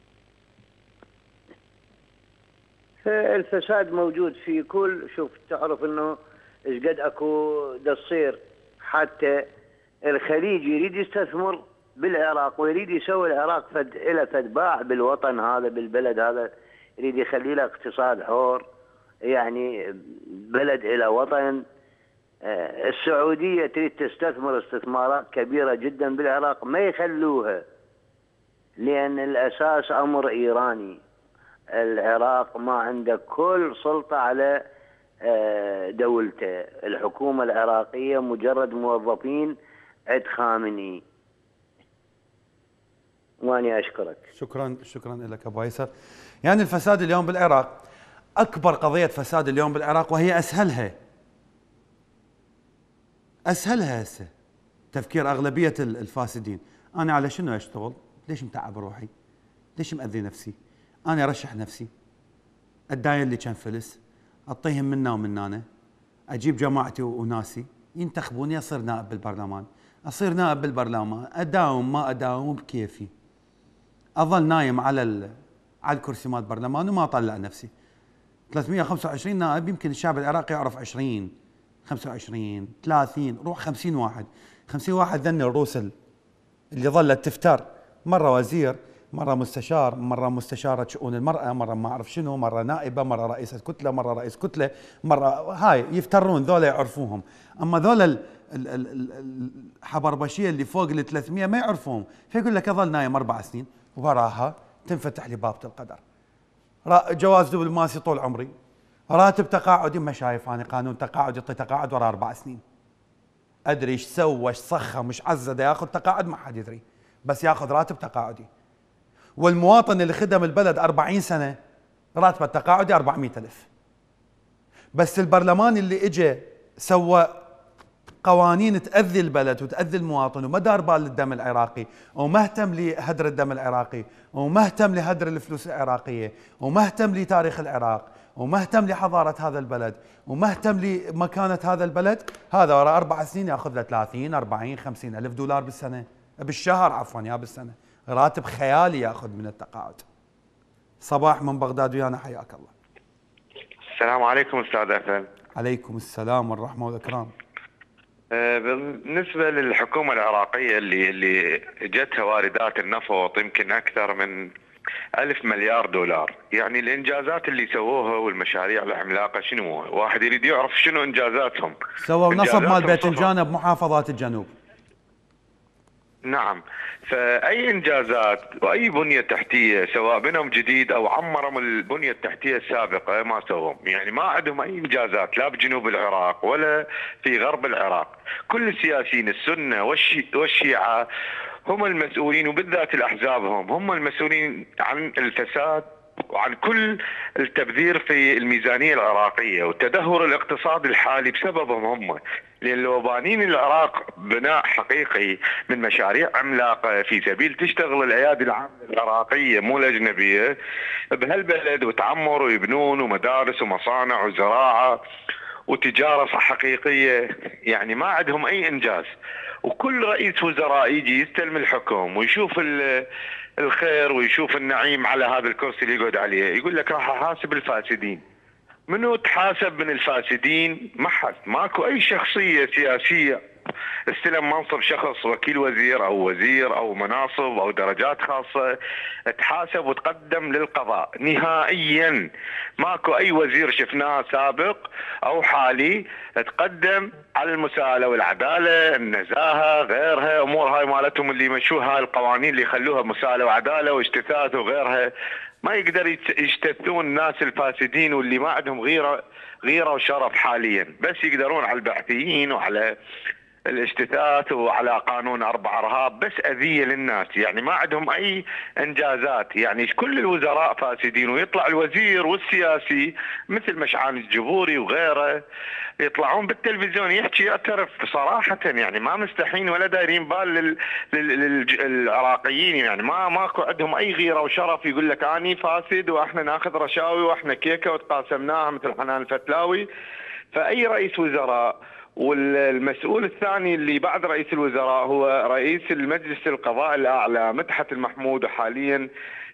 الفساد موجود في كل، شوف تعرف انه ايش قد اكو تصير، حتى الخليج يريد يستثمر بالعراق ويريد يسوي العراق الى باع بالوطن هذا، بالبلد هذا، يريد يخلي له اقتصاد حر، يعني بلد الى وطن. السعوديه تريد تستثمر استثمارات كبيره جدا بالعراق، ما يخلوها، لان الاساس امر ايراني. العراق ما عنده كل سلطه على دولته، الحكومه العراقيه مجرد موظفين عند خامنئي. واني اشكرك. شكرا لك ابو ايسر. يعني الفساد اليوم بالعراق اكبر قضيه فساد اليوم بالعراق، وهي اسهلها هسه تفكير اغلبيه الفاسدين. انا على شنو اشتغل؟ ليش متعب روحي؟ ليش مأذي نفسي؟ انا ارشح نفسي، اتداين لي كم فلس، اعطيهم منا ومنانا، اجيب جماعتي وناسي ينتخبوني، اصير نائب بالبرلمان، اداوم ما اداوم بكيفي، اظل نايم على الكرسي مال البرلمان وما اطلع نفسي. 325 نائب، يمكن الشعب العراقي يعرف 20 25 30، روح 50 واحد، 50 واحد ذن الروس اللي ظلت تفتر، مره وزير، مره مستشار، مره مستشاره شؤون المراه، مره ما اعرف شنو، مره نائبه، مره رئيسه كتله، مره رئيس كتله، مره هاي يفترون، ذولا يعرفوهم. اما ذولا الحبربشيه اللي فوق ال 300 ما يعرفوهم، فيقول لك اظل نايم 4 سنين وراها تنفتح لي بابه القدر. جواز دبلوماسي طول عمري، راتب تقاعدي، ما شايف انا قانون تقاعد يعطي تقاعد ورا 4 سنين. ادري ايش سوى، ايش صخم، ايش عزه ياخذ تقاعد، ما حد يدري، بس ياخذ راتب تقاعدي. والمواطن اللي خدم البلد 40 سنه راتبه التقاعدي 400,000. بس البرلمان اللي اجى سوى قوانين تأذي البلد وتأذي المواطن، وما دار بال للدم العراقي، وما اهتم لهدر الدم العراقي، وما اهتم لهدر الفلوس العراقيه، وما اهتم لتاريخ العراق، وما اهتم لحضاره هذا البلد، وما اهتم لمكانه هذا البلد، هذا وراء 4 سنين ياخذ له 30 40 50 الف دولار بالسنه، بالشهر عفوا، يا بالسنه، راتب خيالي ياخذ من التقاعد. صباح من بغداد ويانا، حياك الله. السلام عليكم استاذ أفل. عليكم السلام والرحمه والاكرام. بالنسبه للحكومه العراقيه اللي جتها واردات النفط يمكن اكثر من 1000 مليار دولار، يعني الانجازات اللي سووها والمشاريع العملاقه شنو؟ واحد يريد يعرف شنو انجازاتهم. سووا نصب مال باذنجان بمحافظات الجنوب. نعم، فأي إنجازات وأي بنية تحتية سواء بنهم جديد أو عمرهم البنية التحتية السابقة ما سوهم، يعني ما عندهم أي إنجازات لا بجنوب العراق ولا في غرب العراق. كل السياسيين السنة والشيعة هم المسؤولين، وبالذات الأحزاب هم المسؤولين عن الفساد وعن كل التبذير في الميزانية العراقية والتدهور الاقتصادي الحالي بسببهم هم. لأن لو بانين العراق بناء حقيقي من مشاريع عملاقة في سبيل تشتغل الأيادي العامة العراقية مو الأجنبية بهالبلد وتعمر ويبنون ومدارس ومصانع وزراعة وتجارة حقيقية، يعني ما عندهم أي إنجاز. وكل رئيس وزراء يجي يستلم الحكم ويشوف الخير ويشوف النعيم على هذا الكرسي اللي يقعد عليه يقول لك راح احاسب الفاسدين. منو تحاسب من الفاسدين؟ ما حد، ماكو اي شخصية سياسية استلم منصب شخص وكيل وزير او وزير او مناصب او درجات خاصة تحاسب وتقدم للقضاء نهائيا. ماكو اي وزير شفناه سابق او حالي تقدم على المساءلة والعدالة، النزاهة، غيرها امور هاي مالتهم اللي يمشوها القوانين اللي يخلوها مساءلة وعدالة واجتثاث وغيرها. ما يقدر يجتثون الناس الفاسدين واللي ما عندهم غيرة وشرف حاليا، بس يقدرون على البعثيين وعلى الاجتثاث وعلى قانون 4 ارهاب، بس اذية للناس. يعني ما عندهم اي انجازات، يعني كل الوزراء فاسدين. ويطلع الوزير والسياسي مثل مشعان الجبوري وغيره يطلعون بالتلفزيون يحكي يعترف صراحة، يعني ما مستحين ولا دايرين بال للعراقيين. يعني ماكو عندهم اي غيرة وشرف يقول لك اني فاسد واحنا ناخذ رشاوي واحنا كيكة وتقاسمناها مثل حنان الفتلاوي. فاي رئيس وزراء، والمسؤول الثاني اللي بعد رئيس الوزراء هو رئيس المجلس القضاء الأعلى مدحت المحمود، وحاليا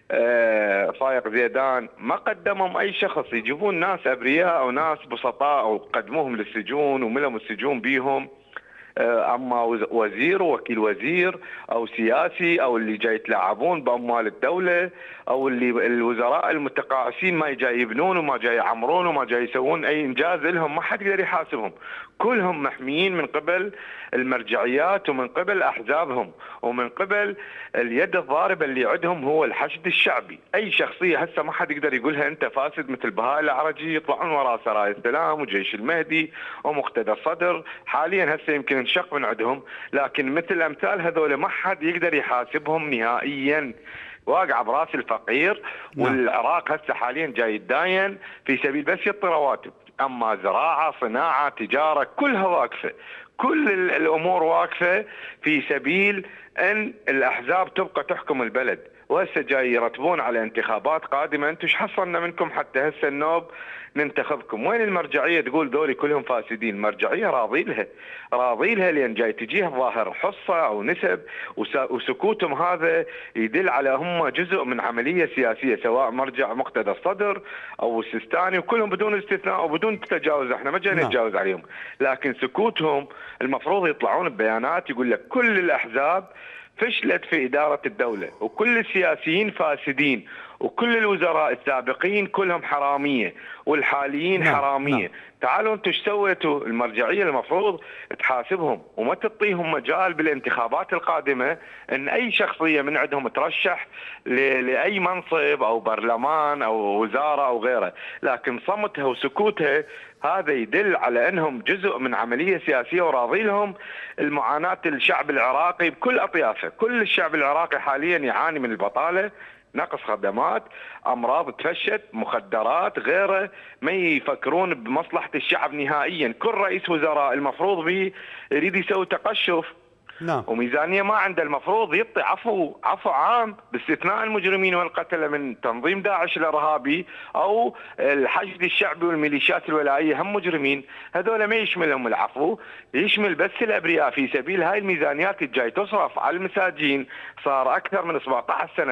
فايق زيدان، ما قدمهم أي شخص. يجيبون ناس أبرياء أو ناس بسطاء وقدموهم للسجون وملهم السجون بيهم. اما وزير ووكيل وزير او سياسي او اللي جاي يتلاعبون باموال الدوله او اللي الوزراء المتقاعسين ما جاي يبنون وما جاي يعمرون وما جاي يسوون اي انجاز لهم، ما حد يقدر يحاسبهم. كلهم محميين من قبل المرجعيات ومن قبل احزابهم ومن قبل اليد الضاربه اللي عندهم هو الحشد الشعبي. اي شخصيه هسه ما حد يقدر يقولها انت فاسد، مثل بهاء العرجي يطلعون وراء سرايا السلام وجيش المهدي ومقتدى الصدر. حاليا هسه يمكن انشق من عندهم، لكن مثل امثال هذول ما حد يقدر يحاسبهم نهائيا. واقع براس الفقير. والعراق هسه حاليا جاي يتداين في سبيل بس يعطي رواتب، اما زراعه، صناعه، تجاره، كلها واقفه. كل الامور واقفه في سبيل ان الاحزاب تبقى تحكم البلد. وهسه جاي يرتبون على انتخابات قادمه، انتم ايش حصلنا منكم حتى هسه النوب ننتخبكم؟ وين المرجعيه تقول ذولي كلهم فاسدين؟ المرجعيه راضي لها لان جاي تجيها ظاهر حصه او نسب، وسكوتهم هذا يدل على هم جزء من عمليه سياسيه، سواء مرجع مقتدى الصدر او السيستاني، وكلهم بدون استثناء وبدون تجاوز. احنا ما جايين نتجاوز عليهم، لكن سكوتهم المفروض يطلعون ببيانات يقول لك كل الاحزاب فشلت في إدارة الدولة، وكل السياسيين فاسدين، وكل الوزراء السابقين كلهم حرامية، والحاليين حرامية. تعالوا انتم ايش سويتوا؟ المرجعية المفروض تحاسبهم وما تعطيهم مجال بالانتخابات القادمة ان اي شخصية من عندهم ترشح لأي منصب او برلمان او وزارة او غيره. لكن صمتها وسكوتها هذا يدل على انهم جزء من عملية سياسية وراضي لهم المعاناة الشعب العراقي بكل اطيافه. كل الشعب العراقي حاليا يعاني من البطالة، نقص خدمات، امراض تفشت، مخدرات، غيره. ما يفكرون بمصلحة الشعب نهائيا. كل رئيس وزراء المفروض به يريد يسوي تقشف وميزانية ما عنده. المفروض يعطي عفو عام باستثناء المجرمين والقتلة من تنظيم داعش الارهابي او الحشد الشعبي والميليشيات الولائية، هم مجرمين. هذول ما يشملهم العفو، يشمل بس الابرياء. في سبيل هاي الميزانيات الجاي تصرف على المساجين صار اكثر من 17 سنة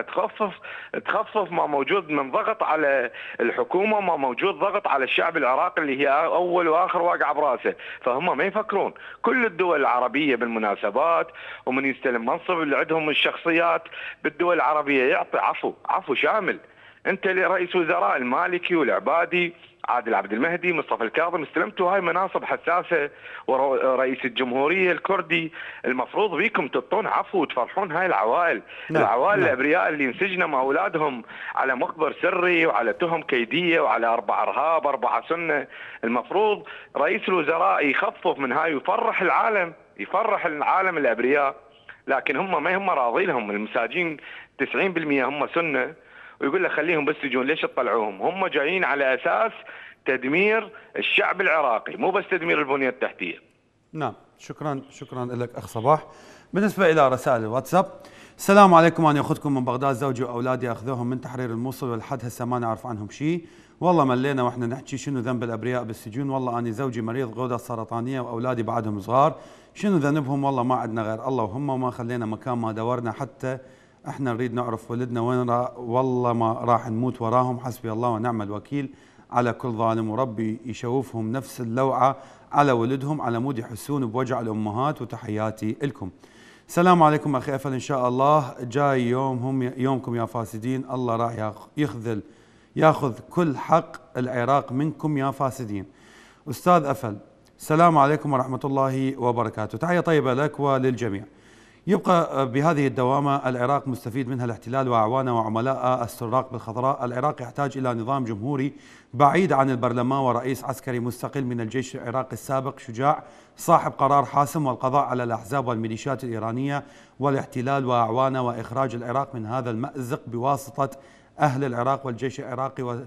تخفف ما موجود من ضغط على الحكومة، ما موجود ضغط على الشعب العراقي اللي هي اول واخر واقع براسه. فهم ما يفكرون. كل الدول العربية بالمناسبات ومن يستلم منصب اللي عندهم الشخصيات بالدول العربية يعطي عفو شامل. انت رئيس وزراء المالكي والعبادي، عادل عبد المهدي، مصطفى الكاظم، استلمتوا هاي مناصب حساسة، ورئيس الجمهورية الكردي. المفروض بيكم تعطون عفو وتفرحون هاي العوائل. العوائل الابرياء اللي انسجنوا مع اولادهم على مخبر سري وعلى تهم كيدية وعلى 4 ارهاب 4 سنة. المفروض رئيس الوزراء يخفف من هاي ويفرح العالم الابرياء. لكن هم ما هم راضي لهم. المساجين 90% هم سنة ويقول لك خليهم بالسجون. ليش تطلعوهم؟ هم جايين على اساس تدمير الشعب العراقي، مو بس تدمير البنيه التحتيه. نعم، شكرا لك اخ صباح. بالنسبه الى رسائل الواتساب: السلام عليكم، انا اخذكم من بغداد، زوجي واولادي اخذوهم من تحرير الموصل ولحد هسه ما نعرف عنهم شيء، والله ملينا واحنا نحكي شنو ذنب الابرياء بالسجون، والله اني زوجي مريض غده سرطانيه واولادي بعدهم صغار، شنو ذنبهم؟ والله ما عندنا غير الله وهم، ما خلينا مكان ما دورنا حتى احنا نريد نعرف ولدنا وين والله ما راح نموت وراهم، حسبي الله ونعم الوكيل على كل ظالم، وربي يشوفهم نفس اللوعه على ولدهم على مود يحسون بوجع الامهات، وتحياتي لكم. السلام عليكم اخي افل، ان شاء الله جاي يومكم يا فاسدين، الله راح ياخذ كل حق العراق منكم يا فاسدين. استاذ افل، السلام عليكم ورحمه الله وبركاته، تحيه طيبه لك وللجميع. يبقى بهذه الدوامة العراق مستفيد منها الاحتلال وأعوانه وعملاء السراق بالخضراء. العراق يحتاج إلى نظام جمهوري بعيد عن البرلمان ورئيس عسكري مستقل من الجيش العراقي السابق شجاع صاحب قرار حاسم، والقضاء على الأحزاب والميليشيات الإيرانية والاحتلال وأعوانه، وإخراج العراق من هذا المأزق بواسطة أهل العراق والجيش العراقي،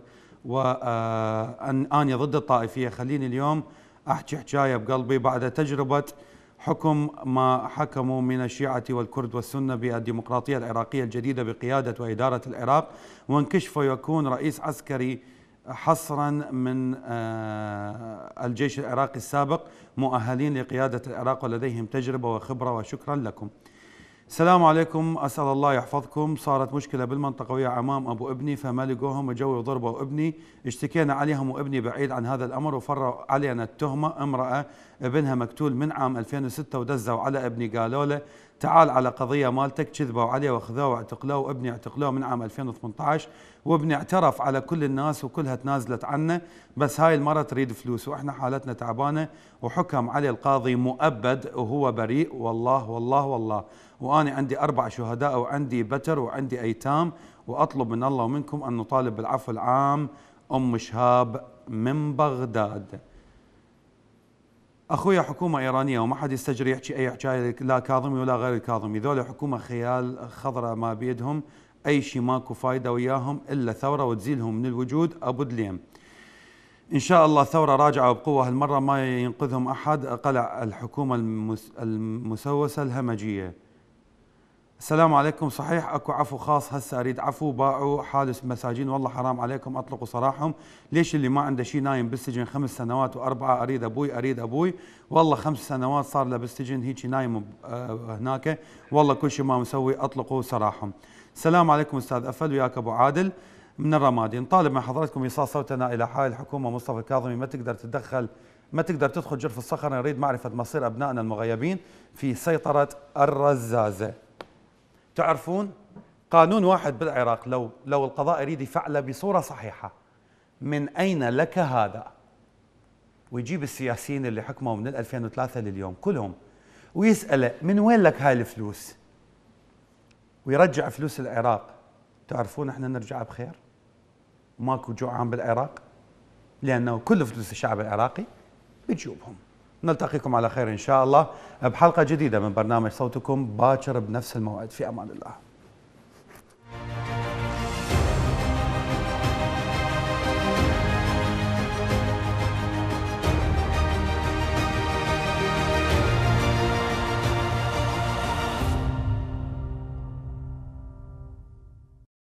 وأني ضد الطائفية. خليني اليوم أحكي حكاية بقلبي بعد تجربة حكم ما حكموا من الشيعة والكرد والسنة بالديمقراطية العراقية الجديدة بقيادة وإدارة العراق، وانكشف ويكون رئيس عسكري حصرا من الجيش العراقي السابق مؤهلين لقيادة العراق ولديهم تجربة وخبرة، وشكرا لكم. السلام عليكم، أسأل الله يحفظكم. صارت مشكلة بالمنطقة ويا عمام أبو ابني، فما لقوهم وجوا ضربوا ابني، اشتكينا عليهم وابني بعيد عن هذا الأمر، وفروا علينا التهمة. امرأة ابنها مقتول من عام 2006 ودزوا على ابني، قالوا له تعال على قضية مالتك، كذبوا عليه واخذوه واعتقلوه، وابني اعتقلوه من عام 2018، وابني اعترف على كل الناس وكلها تنازلت عنه، بس هاي المرة تريد فلوس، واحنا حالتنا تعبانة، وحكم عليه القاضي مؤبد وهو بريء، والله والله والله، وأنا عندي 4 شهداء وعندي بتر وعندي أيتام، وأطلب من الله ومنكم أن نطالب بالعفو العام. أم شهاب من بغداد. أخويا حكومة إيرانية وما حد يستجري يحكي أي حكاية، لا كاظمي ولا غير الكاظمي، ذولا حكومة خيال خضراء ما بيدهم أي شيء، ماكو فايدة وياهم إلا ثورة وتزيلهم من الوجود أبو دليم. إن شاء الله ثورة راجعة وبقوة هالمرة، ما ينقذهم أحد، قلع الحكومة المسوسة الهمجية. السلام عليكم، صحيح اكو عفو خاص هسه اريد عفو، باعوا حادث مساجين، والله حرام عليكم اطلقوا سراحهم، ليش اللي ما عنده شيء نايم بالسجن 5 سنوات و4، اريد ابوي، والله 5 سنوات صار له بالسجن هيك نايم هناك، والله كل شيء ما مسوي، اطلقوا سراحهم. السلام عليكم استاذ افل، وياك ابو عادل من الرمادي، نطالب من حضرتكم ايصال صوتنا الى حال الحكومه مصطفى الكاظمي، ما تقدر تدخل جرف الصخر، نريد معرفه مصير ابنائنا المغيبين في سيطره الرزازه. تعرفون قانون واحد بالعراق لو القضاء يريد يفعله بصورة صحيحة، من أين لك هذا؟ ويجيب السياسيين اللي حكموا من 2003 لليوم كلهم ويسأله من وين لك هاي الفلوس؟ ويرجع فلوس العراق. تعرفون احنا نرجع بخير؟ ماكو جوعان بالعراق، لأنه كل فلوس الشعب العراقي بجيوبهم. نلتقيكم على خير إن شاء الله بحلقة جديدة من برنامج صوتكم باكر بنفس الموعد، في أمان الله.